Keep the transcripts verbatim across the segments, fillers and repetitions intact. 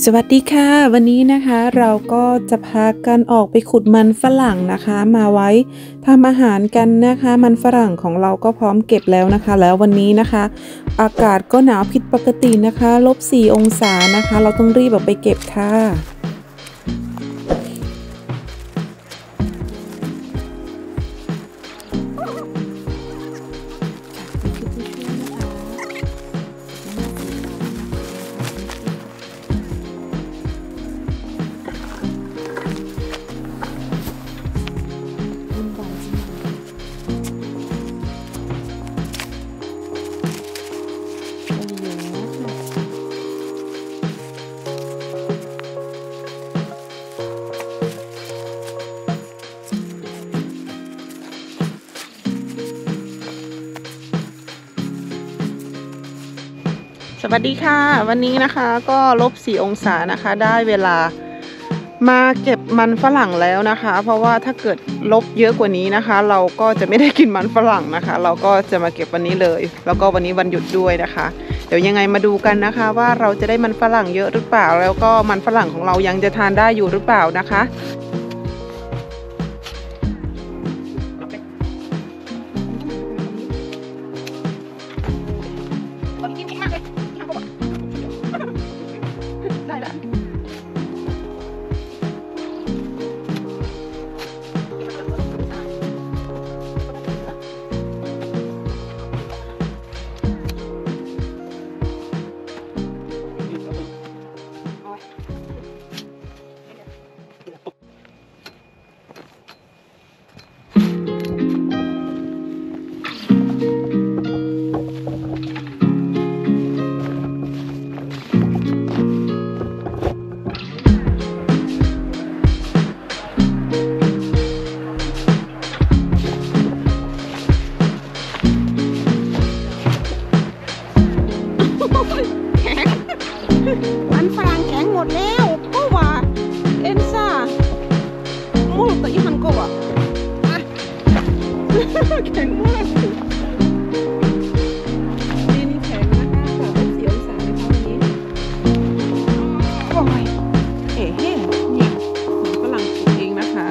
สวัสดีค่ะวันนี้นะคะเราก็จะพากันออกไปขุดมันฝรั่งนะคะมาไว้ทำอาหารกันนะคะมันฝรั่งของเราก็พร้อมเก็บแล้วนะคะแล้ววันนี้นะคะอากาศก็หนาวผิดปกตินะคะลบสี่องศานะคะเราต้องรีบออกไปเก็บค่ะสวัสดีค่ะวันนี้นะคะก็ลบสี่องศานะคะได้เวลามาเก็บมันฝรั่งแล้วนะคะเพราะว่าถ้าเกิดลบเยอะกว่านี้นะคะเราก็จะไม่ได้กินมันฝรั่งนะคะเราก็จะมาเก็บวันนี้เลยแล้วก็วันนี้วันหยุดด้วยนะคะเดี๋ยวยังไงมาดูกันนะคะว่าเราจะได้มันฝรั่งเยอะหรือเปล่าแล้วก็มันฝรั่งของเรายังจะทานได้อยู่หรือเปล่านะคะได้ละมันฝรั่งแข็งหมดแล้วก็ว่าเอ็นซ่ามูลตัวยี่หันก็ว่าแข็งมากดินแข็งนะคะค่ะเป็นสีองศานะคะวันนี้โอ้ยเอ๋เนี่ยฝรั่งปลูกเองนะคะ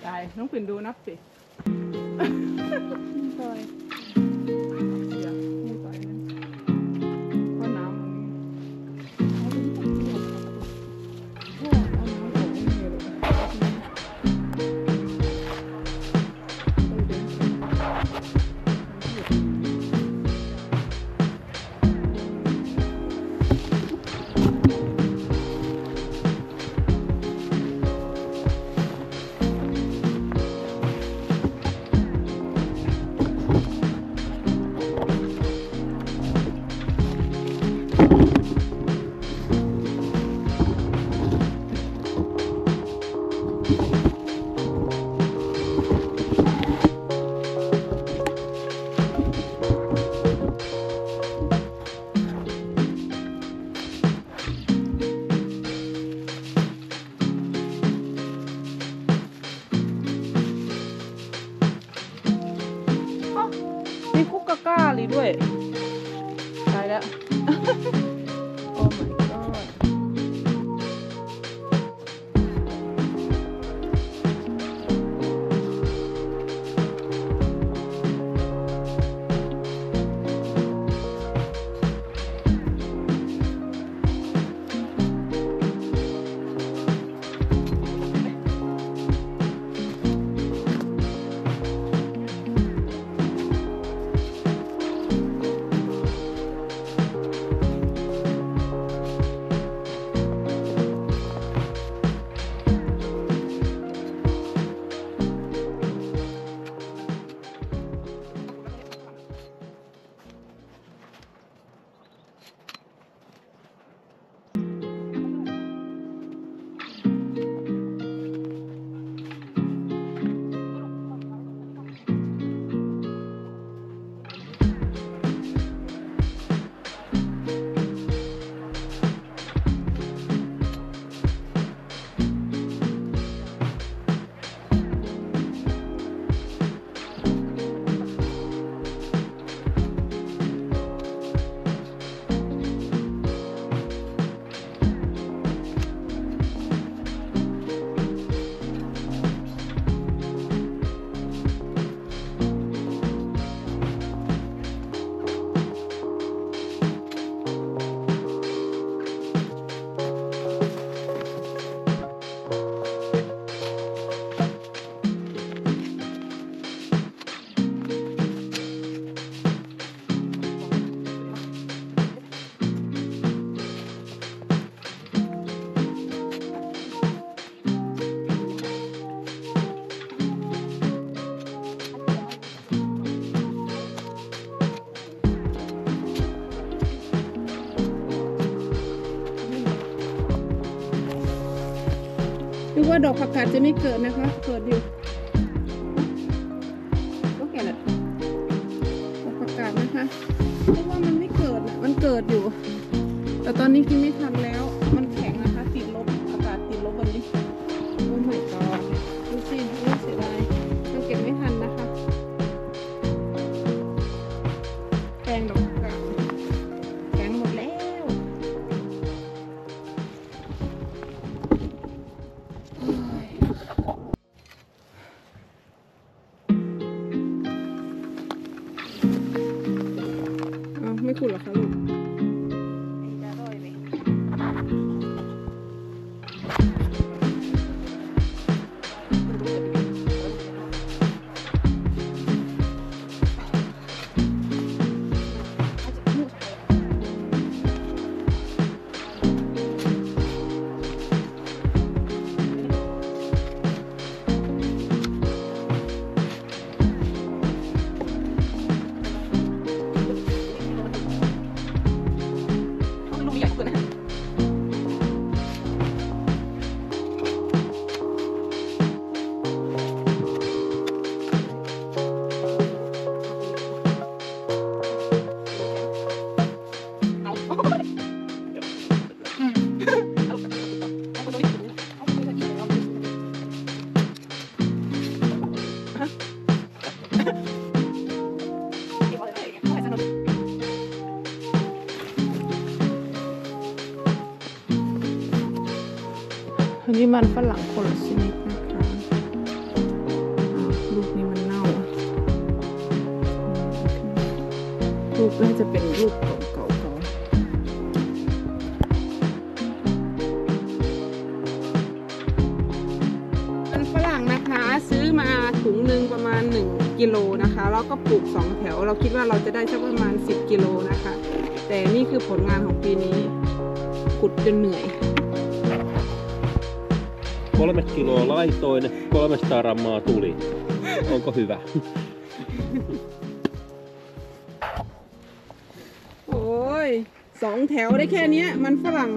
ตายน้องปิ่นดูนับสิซอยเสียนี่ซอยนั้นเพราะน้ำมันโอ้เอาน้ำออกไม่เยอะมีคุกกะก้าเลยด้วยตายแล้ว โอ้ my god ดูว่าดอกผักกาดจะไม่เกิดนะคะเกิดอยู่ก็แก่ละดอกผักกาดนะคะเพราะว่ามันไม่เกิดนะมันเกิดอยู่แต่ตอนนี้กินไม่ทันแล้วมันแข็งนะคะติดลบอากาศติดลบวันนี้โอ้ my god ดูสิดูเสียดายมันเก็บไม่ทันนะคะแปลงดอกผักกาดแข็งหมดแล้วไม่ขุดหรอคะลูกจะร่อยไหมอันนี้มันฝรั่งคนละชนิดนะคะน่าจะเป็นรูปเก่าๆเขามันฝรั่งนะคะซื้อมาถุงหนึ่งประมาณหนึ่งกิโลนะคะแล้วก็ปลูกสองแถวเราคิดว่าเราจะได้สักประมาณสิบกิโลนะคะแต่นี่คือผลงานของปีนี้ขุดจนเหนื่อย Kolme kiloa laitoin, kolmesataa grammaa tuli. Onko hyvä? โอ้ยสองแถวได้แค่นี้มันฝรั่ง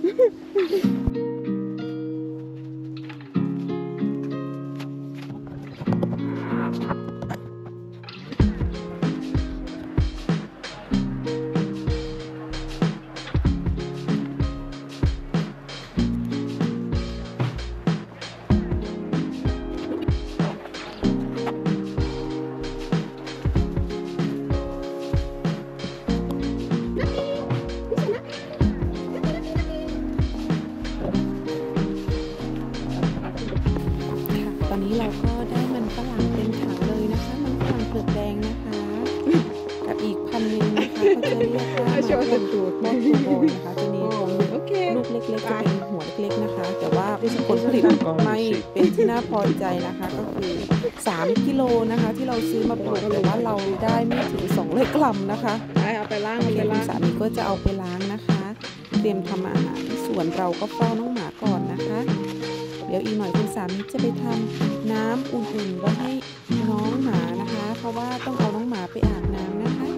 ตอนนี้เราก็ได้มันฝรั่งเต็มถังเลยนะคะมันฝรั่งเผือกแดงนะคะกับอีกพันหนึ่งนะคะก็จะเรียกว่ามันฝรั่งดูดมอสโบยนะคะตัวนี้ลูกเล็กๆจะเป็นหัวเล็กๆนะคะแต่ว่าผลผลิตไม่เป็นที่น่าพอใจนะคะก็คือสามกิโลนะคะที่เราซื้อมาปลูกแต่ว่าเราได้ไม่ถึงสองร้อยกรัมนะคะเอาไปล้างเอาไปล้างสามีก็จะเอาไปล้างนะคะเตรียมทำอาหารส่วนเราก็เฝ้าน้องหมาก่อนนะคะเดี๋ยวอีกหน่อยคุณสามีจะไปทำน้ำอุ่นๆไว้ให้น้องหมานะคะเพราะว่าต้องเอาน้องหมาไปอาบน้ำนะคะ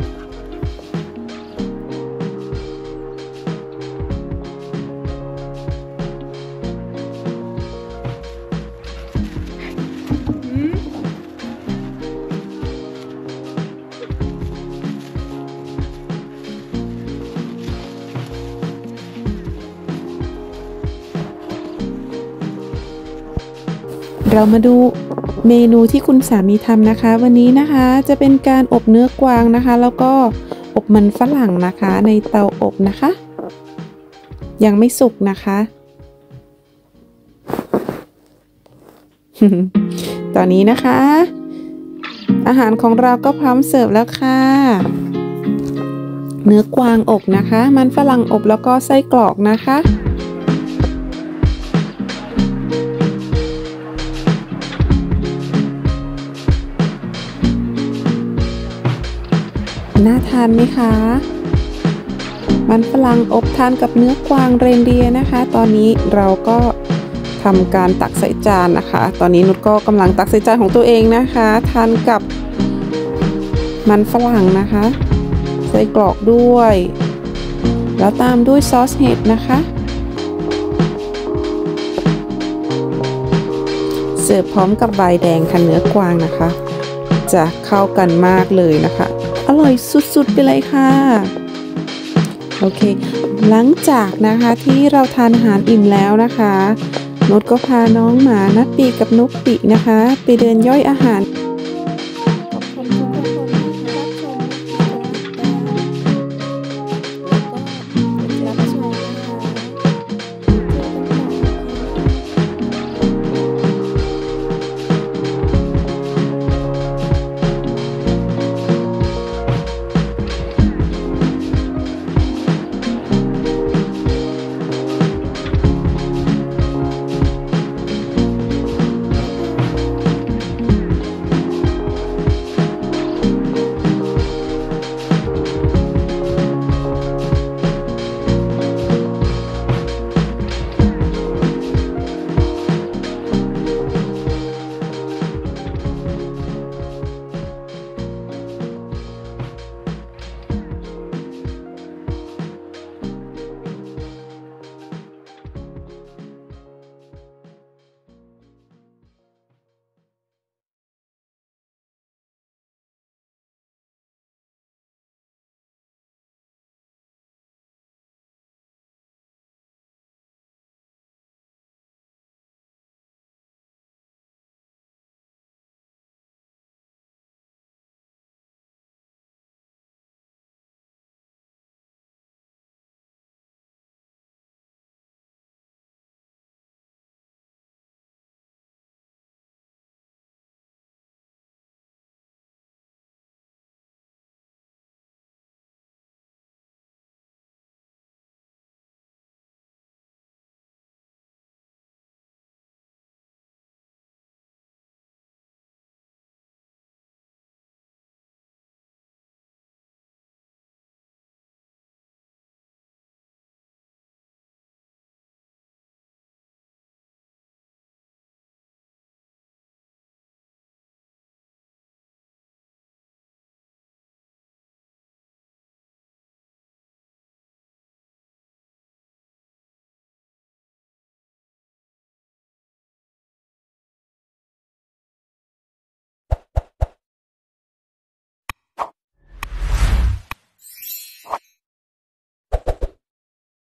เรามาดูเมนูที่คุณสามีทำนะคะวันนี้นะคะจะเป็นการอบเนื้อกวางนะคะแล้วก็อบมันฝรั่งนะคะในเตาอบนะคะยังไม่สุกนะคะ ตอนนี้นะคะอาหารของเราก็พร้อมเสิร์ฟแล้วค่ะเนื้อกวางอบนะคะมันฝรั่งอบแล้วก็ไส้กรอกนะคะน่าทานไหมคะมันฝรั่งอบทานกับเนื้อกวางเรนเดียร์นะคะตอนนี้เราก็ทำการตักใส่จานนะคะตอนนี้นุชก็กำลังตักใส่จานของตัวเองนะคะทานกับมันฝรั่งนะคะใส่กรอกด้วยแล้วตามด้วยซอสเห็ดนะคะเสิร์ฟพร้อมกับไวน์แดงค่ะเนื้อกวางนะคะจะเข้ากันมากเลยนะคะอร่อยสุดๆไปเลยค่ะโอเคหลังจากนะคะที่เราทานอาหารอิ่มแล้วนะคะนุชก็พาน้องหมานัดปีกับนุกปีนะคะไปเดินย่อยอาหาร